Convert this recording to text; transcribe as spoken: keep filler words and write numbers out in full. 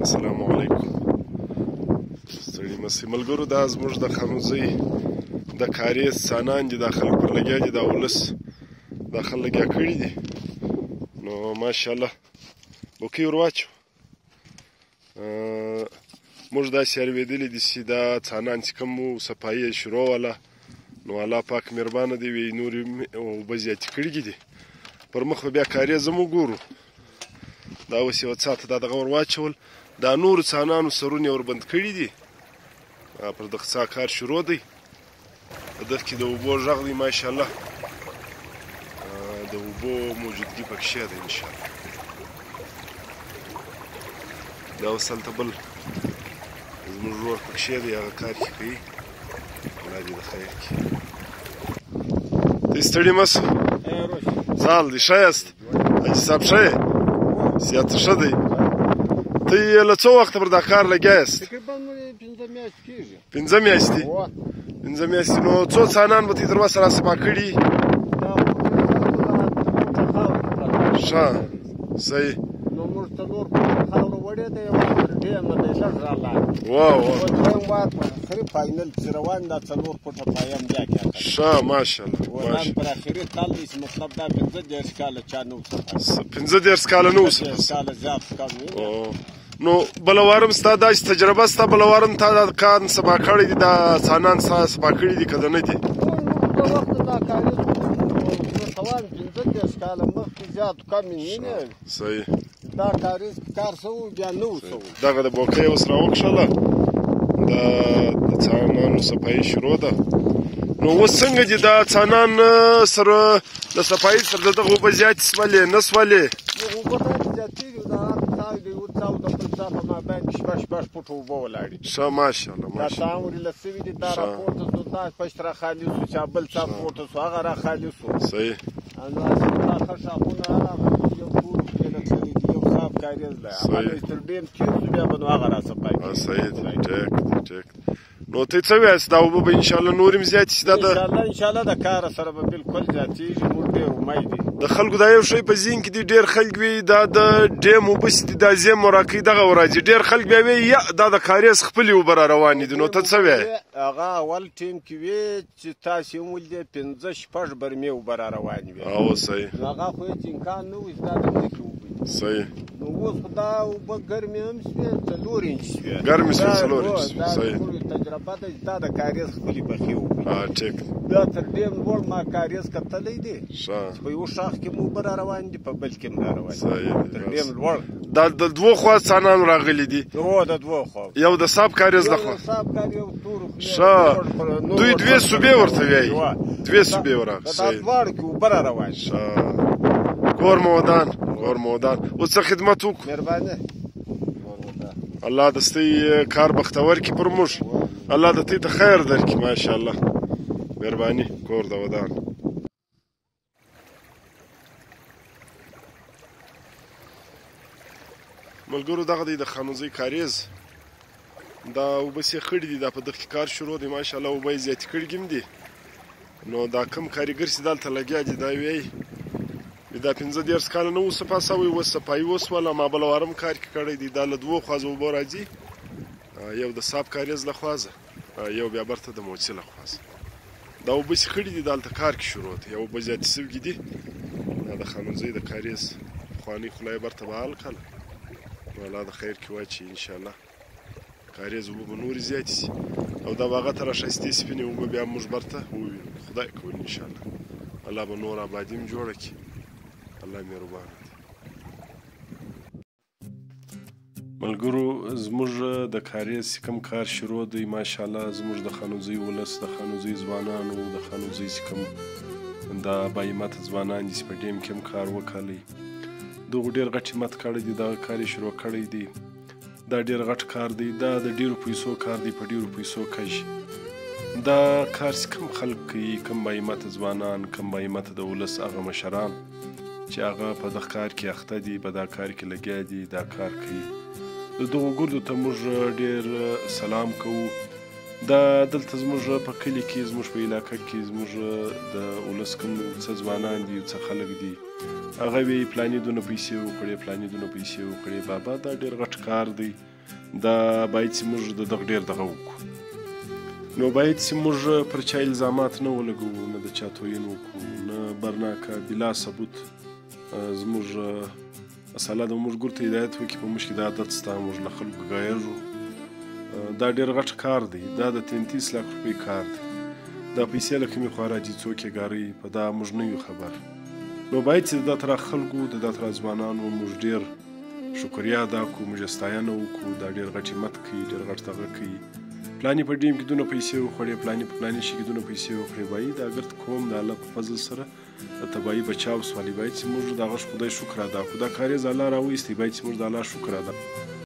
السلام علیکم. ستړي مسئ ملګرو، دا زموږ د خانوزۍ د کاریز څانان دي، دا خلک پر لګیا دي، دا ولس دا خلک لګیا کړي دي. نو ماشاءالله بوکۍ ور واچو. موږ داسې اورېدلي دي چې دا څانان چې کوم وو صفایي یې شروع وله، نو الله پاک مهربانه دی، وی نورې اوبه زیاتې کړي دي. پر مخ به بیا کاریز هم وګورو. دا اوس یوه څا ته دا دغه ور واچول، دا نورو څانانو سرونه یې وربند کړي دي. پر دغه څا کار شروع دی. په دغه کې د اوبو غږ دی ماشاءالله، د اوبو موجودګي پکې شی دی انشاءالله. دا اوس هلته بل زموږ ورور پکې دی، هغه کار چې کوي، الله دې د خیر کړي. ته ستړي مه سه، ځال دې ښه یاست؟ حاجي صاحب ښه یې؟ صحت ښه دی؟ ته یې له څو وخته پر دا کار لګیا یاست؟ تقریبا پنځه میاشتې کېږي. پنځه میاشتې؟ پنځه میاشتې. نو څو څانان به ترې تر اوسه راصفا کړي؟ ښه صحیح. نو موږ څلور فوټه خاوره وړې ده، یو پر ډېم نه دی لږ رالاړ. واو واو. دویم وار په اخري فاینل چې روان دا څلور فوټه پایم بیا کې ښه ماشاءالله ودان پر اخري تل دی، مطلب دا پنځه دېرش کاله چا نه وو صفا. پنځه دېرش کاله نه وو صفا. دېرش کاله زیات کم وي. نو بله وارم ستا داسې تجربه سته، بله وارم تا دا کار صفا کړی دي، دا څانان ستا صفا کړي دي که نه دي؟ د وخته دا کاریز روان پنځه دېرش کاله مخکې زیات کم یې نه وي. صحیح. دا کاریز کار څه وو بیا نه وو څه وو. دغه د بوکۍ اوس راوکښله، دا د څانانو صفایي شروع ده. نو اوس څنګه دي دا څانان سره د صفایي سره د دغه اوبه زیاتې سولې نه سولې؟ اوبه داسې زیاتېږي، دا هر څا د یو څا او د بل څا په مابین کې شپږ شپږ فوټه اوبه ولاړې. ښه ماشاءالله دا څا ورېله سوي دي، دا راپورته سو، دا پشت را خالي سو، چا بل څا پورته سو، هغه را خالي سو. صحیح. نو هسې دا ښه شاخونه یو کور پرېله کړي دي، یو صاف کاریز دی. هغه تر ډېم تېر سو، بیا به نو هغه را صفا کړي. صحیح دی، ټیک دی ټیک دی. نو ته څه وایاست، دا اوبه به انشاءالله نورې هم زیاتې شي؟ دا د انشاءالله انشاءالله د کاره سره به بالکل زیاتېږي. موږ ډېر امید دي. د خلکو دا یو شی په ذهن کې دي، ډېر خلک وي دا د ډیم اوبه چې دي دا زیم وراکوي دغه وراځي. ډېر خلک بیا وایي یا دا د کاریز خپلې اوبه را روانې دي. نو ته څه وایې؟ هغه اول ټیم کې وي چې تاسې هم ولیدې پنځه شپږ برمې اوبه را روانې وي. او صحیح. نو هغه خو هېڅ امکان نه وي چې دا د ځمکې اوبه دي. صحیح. نو اوس خو دا اوبه ګرمې هم شوې، څلور انچ شوې. ګرمې شوې څلور انچ. صحیح. دا تجربه ده چې دا د کاریز خپلې پخې اوبه دي. ټیک. دا تر ډېر لوړ ما کاریز کتلی دی، ښه. چې په یو شاخ کې مو اوبه را روان دي، په بل کې هم را روان دي. صحیح. تر ډېر لوړ. دا د دوو خوا څانان راغلي دي؟ هو د دوو خوا. یو د صاحب کاریز لخوا. یو د صاحب کاریز یو تور. ښه. دوی دوې صوبې ورته وایي. دوې صوبې ورغلې. دا دواړو کې اوبه را روان دي. ښه. کور مو ودان، کور مو ودان. اوس څه خدمت وکړو؟ مهرباني. الله د ستۍ کار بختور کړي پر موږ، الله د تې ته خیر درکړي ماشاءالله. مهرباني. کور د ودان. ملګرو دغه دی د خانوزۍ کاریز، دا اوبه سې خړي دي، دا په دغه کې کار شروع دی ماشاءالله. اوبه یې زیاتې کړي هم دي. نو دا کم کاریګر چې دلته لګیا دي دا وایي دا پنځه دېرش کاله نه وو صفا سوی، اوس صفایي وسوله. ما بله واره هم کار کې کړی دی. دا له دوو خوا اوبه راځي، یو د صاحب کاریز له خوازه، یو بیا برته د موچي له خوازه. دا اوبه چې خړي دي دلته کار کې شروع دی. اوبه زیاتې سوي دي. دا د خانوزۍ د کاریز پخوانۍ خوله یې برته به حل کړله. نو الله د خیر کې واچي انشاءالله. کاریز اوبه به نورې زیاتې شي، او دا به هغه ته را ښایستې سپینې اوبه بیا موږ برته ووینو. خدای کول انشاءالله. الله به نور آبادي هم جوړه کړي. الله مهربانه دی. ملګرو زموږ د کاریز چې کوم کار شروع دی ماشاءالله، زموږ د خانوزۍ ولس، د خانوزۍ ځوانانو، د خانوزۍ چې کوم دا باهمته ځوانان دي چې په ډیم کې هم کار وکړی، دغو ډېر غټ همت کړی دی، دغه کار یې شروع کړی دی. دا ډېر غټ کار دی، دا د ډېرو پیسو کار دی، په ډېرو پیسو کږي. دا کار چې کوم خلک کوي، کوم باهمته ځوانان، کوم باهمته د ولس هغه مشران چې هغه په دغه کار کې اخته دي، په دا کار کې لګیا دي، دا کار کوي. د دغو ګردو ته موږ ډېر سلام کوو. دا دلته زموږ په کلي کې، زموږ په علاقه کې زموږ د ولس کوم څه ځوانان دي، څه خلک دي، هغه وایي پلانې دونه پیسې وکړې، پلانې دونه پیسې وکړې. بابا دا ډېر غټ کار دی. دا باید چې موږ د دغه ډېر دغه وکړو. نو باید چې موږ پر چا الزامات نه ولګوو، نه د چا توهین وکړو، نه برناکه بلا ثبوت زموږ مسله ده موږ ګور ته هدایت وکړي په موږ کې دا عادت شته، موږ له خلکو ګایږو. دا ډېر غټ کار دی، دا د تینتیس لاک روپۍ کار دی. دا پیسې له کومې خوا راځي، څوک یې ګاروي، په دا موږ نه یو خبر. نو باید چې د دا تر خلکو د دا تر ځوانانو موږ ډېر شکریا ادا کړو، موږ یې ستاینه وکړو. دا ډېر غټ همت کوي، ډېر غټ دغه کوي. پلانې په ډیم کې دونه پیسې وخوړې، پلانې په پلانې شي کې دونه پیسې وخوړې. باید دا ګرد قوم د الله په فضل سره د تباهي بچاو سوالي. باید چې موږ د هغه خدای شکر ادا کړو. دا کاریز الله راویستی، باید چې موږ د الله شکر ادا کړو.